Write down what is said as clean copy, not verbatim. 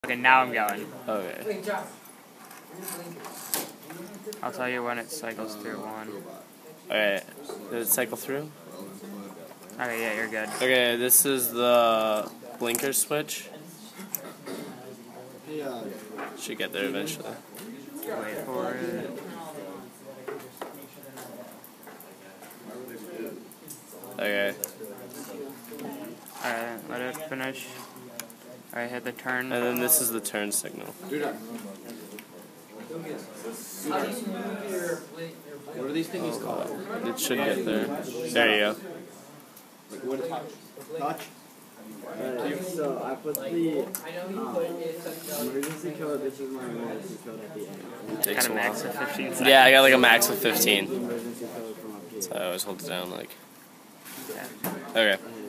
Okay, now I'm going. Okay. I'll tell you when it cycles through one. Alright. Did it cycle through? Okay, yeah, you're good. Okay, this is the blinker switch. Should get there eventually. Wait for it. Okay. Alright, let it finish. Alright, hit the turn. And then this is the turn signal. What are these things called? It should get there. There you go. Touch? So I put the emergency code. This is my emergency code at the end. Takes Got a max of 15 seconds. Yeah, I got like a max of 15. Emergency code from up here. So I always hold it down like. Yeah. Okay.